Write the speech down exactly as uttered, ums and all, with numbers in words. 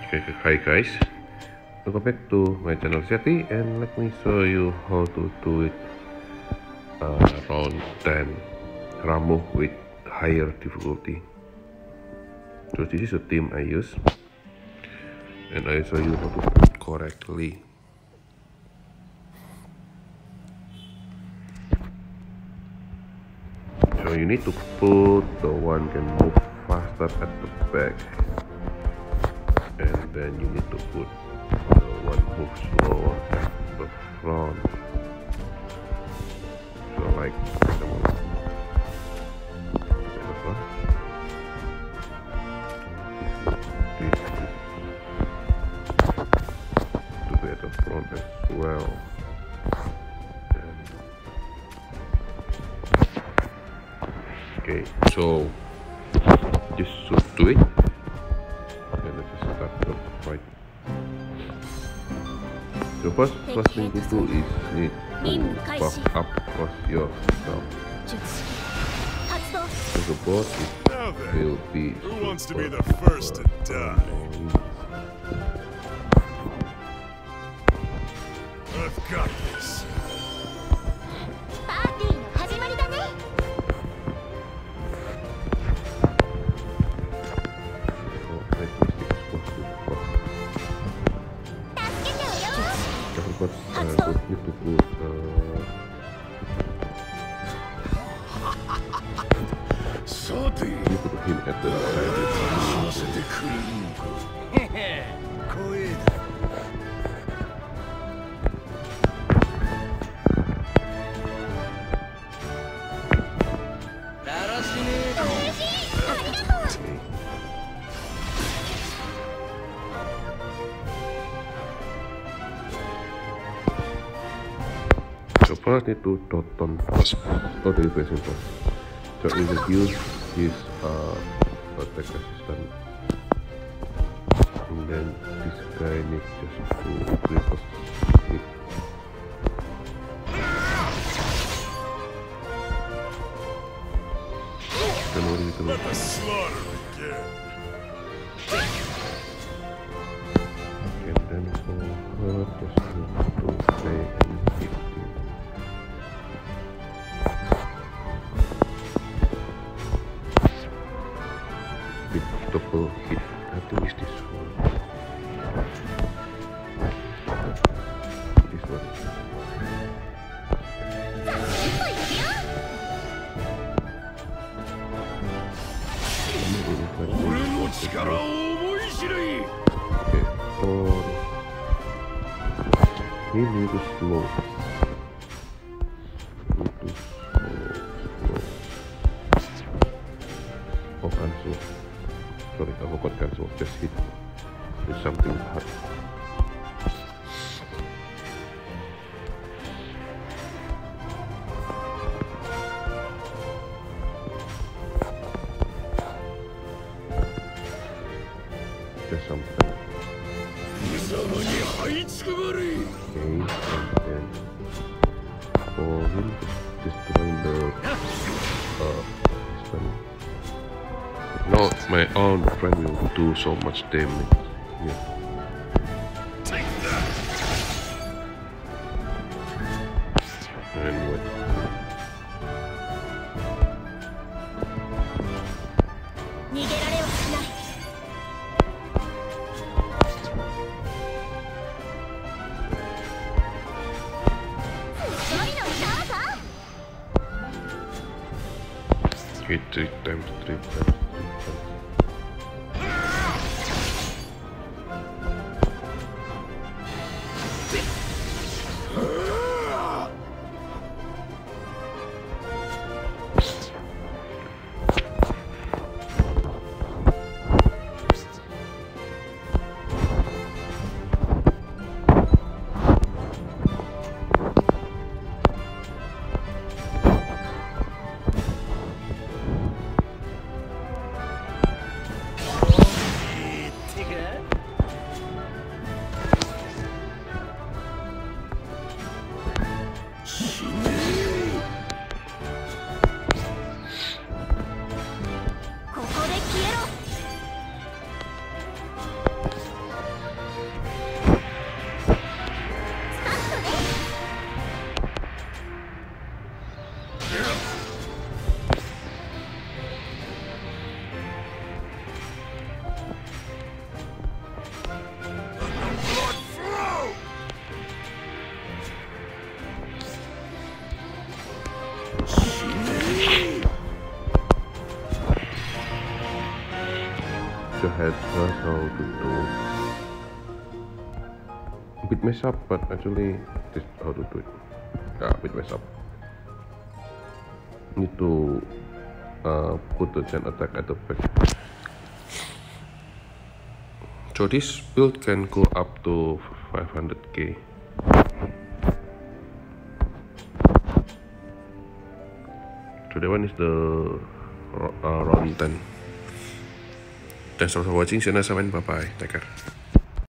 Okay, hi guys, welcome back to my channel Zeti, and let me show you how to do it uh, around ten Ramuh with higher difficulty. So this is the team I use, and I show you how to put correctly. So you need to put the one can move faster at the back, and then you need to put the one move slower at the front. So like this, this to be at the front as well. Okay, so this should do it. Okay, let's just start the fight. So first, first thing to do is need to buff up first yourself. So the boss is, will be. Who wants to be the first to die? I've got this. But uh, don't need to put uh, you put him at the So first need to dot on first, or the very simple. So we will use his uh, attack assistant, and then this guy needs just to reverse it. Then what do we do? Let the slaughter begin. And then for her, just to play and hit him. Double hit. I think it's this one. This one. Okay, for he need to slow. Need to slow, slow. Oh, cancel. Sorry, I forgot cancel. Just hit with something hard. Just something. Okay, and then for him, just destroying the uh, this one. No, my own friend will do so much damage. Yeah. Take that. And what? Hit three times, three times. how to do a bit mess up, but actually this is how to do it. Yeah, a bit mess up. Need to uh, put the chain attack at the back. So this build can go up to five hundred K. So that one is the uh, round ten. Thanks for watching. See you next time. Bye bye. Take care.